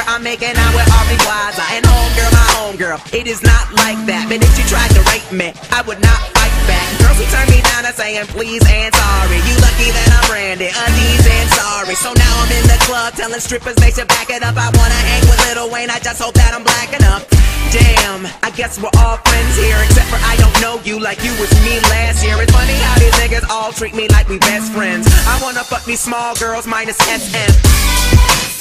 I'm making out with Aubrey Plaza and homegirl, my homegirl. It is not like that, but if you tried to rape me, I would not fight back. Girls who turn me down are saying please and sorry. You lucky that I'm branded, undies and sorry. So now I'm in the club telling strippers they should back it up. I wanna hang with Lil Wayne, I just hope that I'm black enough. Damn, I guess we're all friends here, except for I don't know you like you was me last year. It's funny how these niggas all treat me like we best friends. I wanna fuck these small girls minus SM.